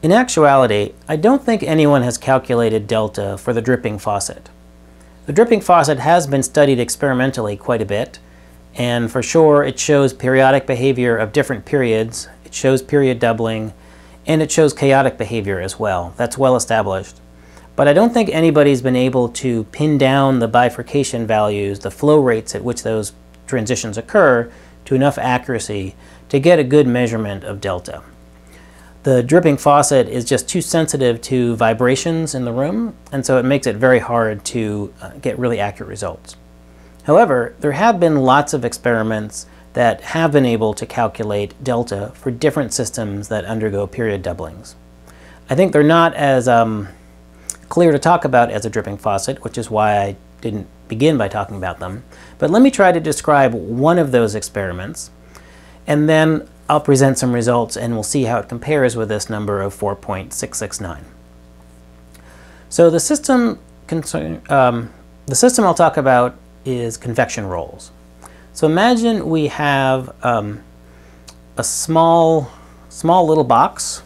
In actuality, I don't think anyone has calculated delta for the dripping faucet. The dripping faucet has been studied experimentally quite a bit, and for sure it shows periodic behavior of different periods, it shows period doubling, and it shows chaotic behavior as well. That's well established. But I don't think anybody's been able to pin down the bifurcation values, the flow rates at which those transitions occur, to enough accuracy to get a good measurement of delta. The dripping faucet is just too sensitive to vibrations in the room, and so it makes it very hard to get really accurate results. However, there have been lots of experiments that have been able to calculate delta for different systems that undergo period doublings. I think they're not as clear to talk about as a dripping faucet, which is why I didn't begin by talking about them. But let me try to describe one of those experiments, and then I'll present some results and we'll see how it compares with this number of 4.669. So the system I'll talk about is convection rolls. So imagine we have a small little box,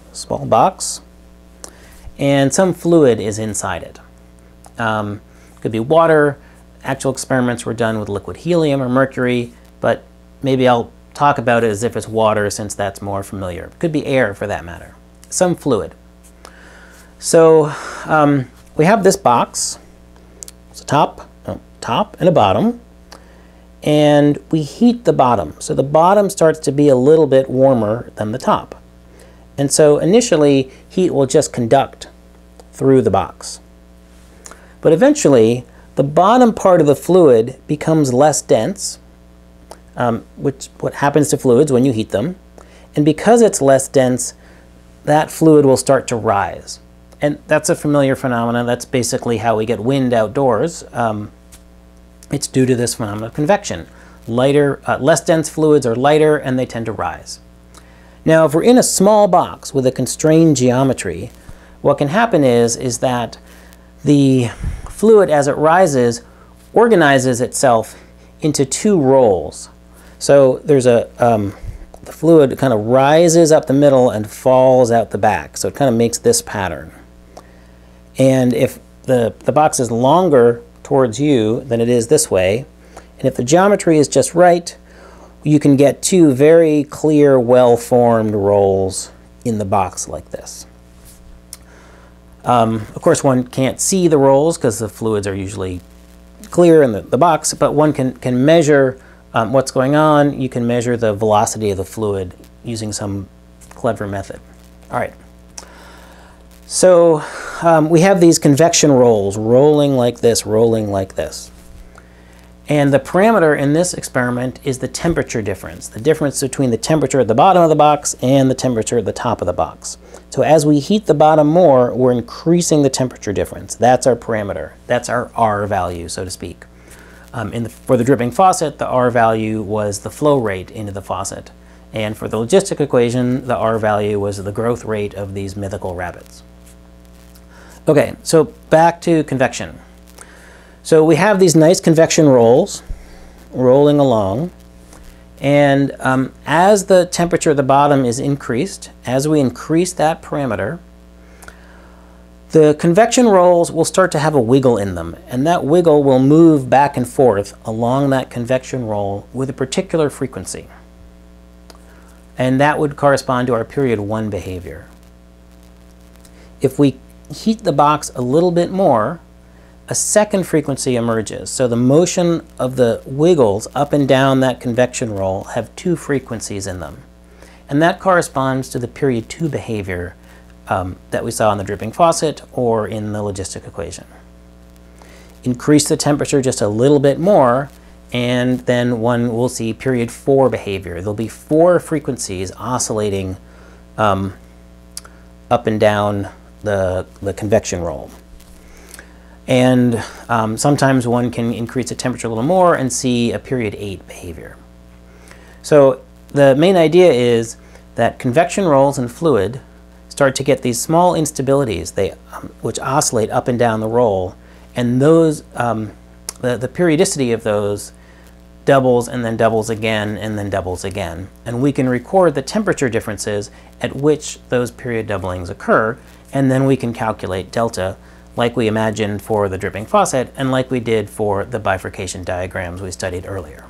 and some fluid is inside it. Could be water. Actual experiments were done with liquid helium or mercury, but maybe I'll talk about it as if it's water since that's more familiar. It could be air for that matter. Some fluid. So we have this box. It's a top and a bottom. And we heat the bottom. So the bottom starts to be a little bit warmer than the top. And so initially heat will just conduct through the box. But eventually the bottom part of the fluid becomes less dense, which what happens to fluids when you heat them. And because it's less dense, that fluid will start to rise. And that's a familiar phenomenon. That's basically how we get wind outdoors. It's due to this phenomenon of convection. Less dense fluids are lighter and they tend to rise. Now, if we're in a small box with a constrained geometry, what can happen is that the fluid, as it rises, organizes itself into two rolls. So there's the fluid kind of rises up the middle and falls out the back. So it kind of makes this pattern. And if the box is longer towards you than it is this way, and if the geometry is just right, you can get two very clear, well-formed rolls in the box like this. Of course, one can't see the rolls because the fluids are usually clear in the box, but one can measure what's going on. You can measure the velocity of the fluid using some clever method. All right. So we have these convection rolls rolling like this, rolling like this. And the parameter in this experiment is the temperature difference, the difference between the temperature at the bottom of the box and the temperature at the top of the box. So as we heat the bottom more, we're increasing the temperature difference. That's our parameter. That's our R value, so to speak. For the dripping faucet, the R value was the flow rate into the faucet. And for the logistic equation, the R value was the growth rate of these mythical rabbits. Okay, so back to convection. So we have these nice convection rolls rolling along, and as the temperature at the bottom is increased, as we increase that parameter, the convection rolls will start to have a wiggle in them, and that wiggle will move back and forth along that convection roll with a particular frequency. And that would correspond to our period 1 behavior. If we heat the box a little bit more, a second frequency emerges. So the motion of the wiggles up and down that convection roll have two frequencies in them. And that corresponds to the period 2 behavior that we saw in the dripping faucet or in the logistic equation. Increase the temperature just a little bit more, and then one will see period 4 behavior. There'll be 4 frequencies oscillating up and down the convection roll. And sometimes one can increase the temperature a little more and see a period 8 behavior. So the main idea is that convection rolls in fluid start to get these small instabilities which oscillate up and down the roll, and those the periodicity of those doubles and then doubles again and then doubles again. And we can record the temperature differences at which those period doublings occur, and then we can calculate delta like we imagined for the dripping faucet and like we did for the bifurcation diagrams we studied earlier.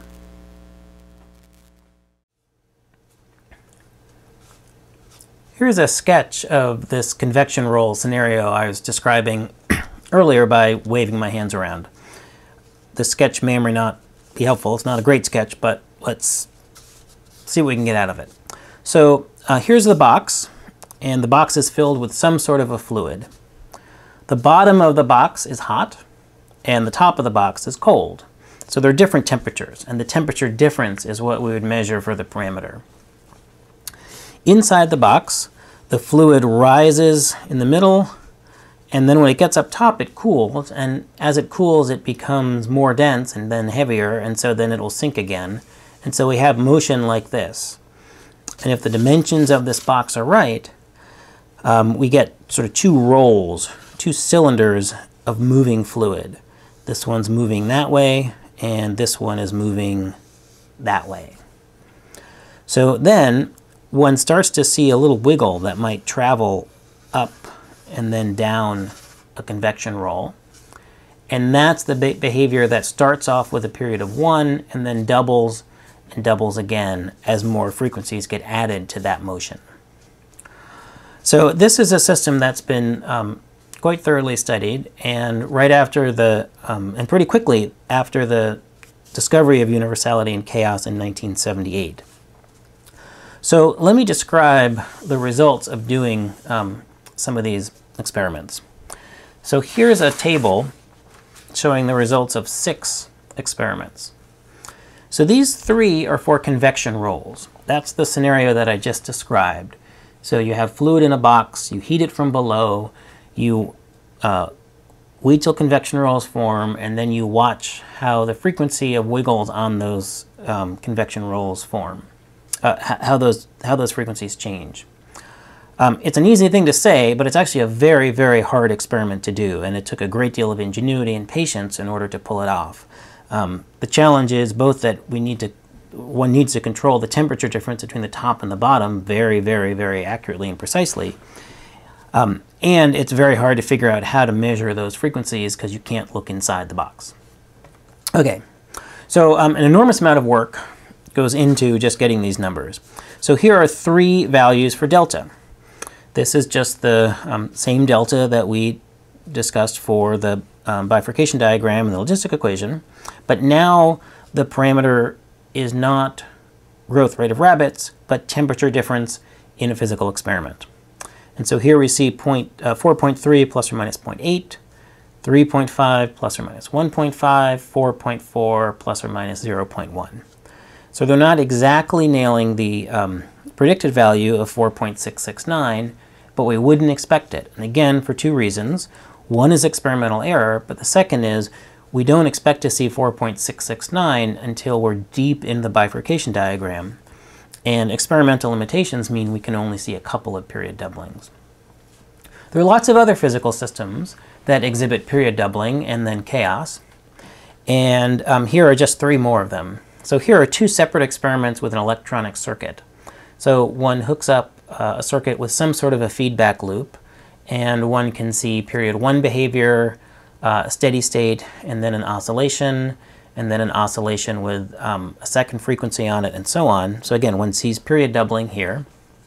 Here's a sketch of this convection roll scenario I was describing earlier by waving my hands around. This sketch may or may not be helpful. It's not a great sketch, but let's see what we can get out of it. So here's the box, and the box is filled with some sort of a fluid. The bottom of the box is hot, and the top of the box is cold. So they're different temperatures, and the temperature difference is what we would measure for the parameter. Inside the box, the fluid rises in the middle, and then when it gets up top, it cools, and as it cools, it becomes more dense and then heavier, and so then it'll sink again. And so we have motion like this. And if the dimensions of this box are right, we get sort of two rolls, two cylinders of moving fluid. This one's moving that way, and this one is moving that way. So then one starts to see a little wiggle that might travel up and then down a convection roll. And that's the behavior that starts off with a period of 1 and then doubles and doubles again as more frequencies get added to that motion. So this is a system that's been quite thoroughly studied, and right after the, and pretty quickly after the discovery of universality and chaos in 1978. So let me describe the results of doing some of these experiments. So here's a table showing the results of 6 experiments. So these 3 are for convection rolls. That's the scenario that I just described. So you have fluid in a box, you heat it from below, you wait till convection rolls form, and then you watch how the frequency of wiggles on those convection rolls form. How those frequencies change. It's an easy thing to say, but it's actually a very, very hard experiment to do, and it took a great deal of ingenuity and patience in order to pull it off. The challenge is both that one needs to control the temperature difference between the top and the bottom very, very, very accurately and precisely, and it's very hard to figure out how to measure those frequencies because you can't look inside the box. Okay, so an enormous amount of work goes into just getting these numbers. So here are 3 values for delta. This is just the same delta that we discussed for the bifurcation diagram and the logistic equation, but now the parameter is not growth rate of rabbits, but temperature difference in a physical experiment. And so here we see 4.3 plus or minus 0.8, 3.5 plus or minus 1.5, 4.4 plus or minus 0.1. So they're not exactly nailing the predicted value of 4.669, but we wouldn't expect it. And again, for 2 reasons. One is experimental error, but the second is we don't expect to see 4.669 until we're deep in the bifurcation diagram. And experimental limitations mean we can only see a couple of period doublings. There are lots of other physical systems that exhibit period doubling and then chaos. And here are just 3 more of them. So here are 2 separate experiments with an electronic circuit. So one hooks up a circuit with some sort of a feedback loop, and one can see period 1 behavior, a steady state, and then an oscillation, and then an oscillation with a second frequency on it, and so on. So again, one sees period doubling here.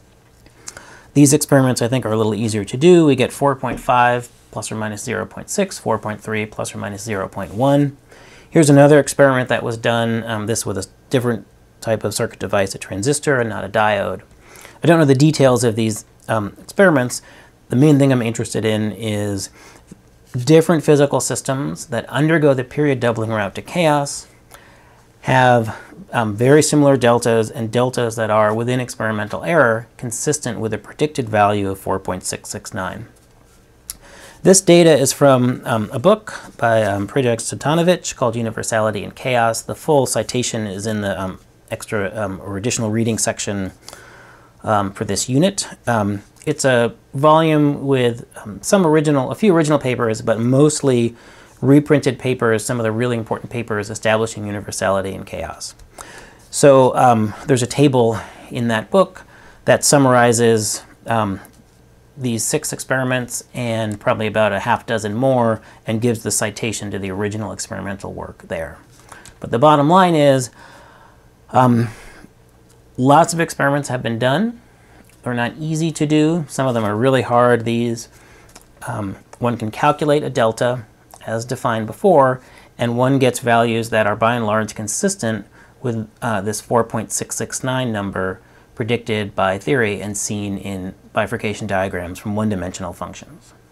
These experiments, I think, are a little easier to do. We get 4.5 plus or minus 0.6, 4.3 plus or minus 0.1. Here's another experiment that was done, this with a different type of circuit device, a transistor and not a diode. I don't know the details of these experiments. The main thing I'm interested in is different physical systems that undergo the period doubling route to chaos have very similar deltas and deltas that are within experimental error consistent with a predicted value of 4.669. This data is from a book by Predrag Cvitanovic called Universality and Chaos. The full citation is in the extra or additional reading section for this unit. It's a volume with a few original papers, but mostly reprinted papers, some of the really important papers establishing universality and chaos. So there's a table in that book that summarizes these 6 experiments and probably about a half dozen more, and gives the citation to the original experimental work there. But the bottom line is, lots of experiments have been done. They're not easy to do. Some of them are really hard. These, one can calculate a delta as defined before, and one gets values that are by and large consistent with this 4.669 number predicted by theory and seen in bifurcation diagrams from one-dimensional functions.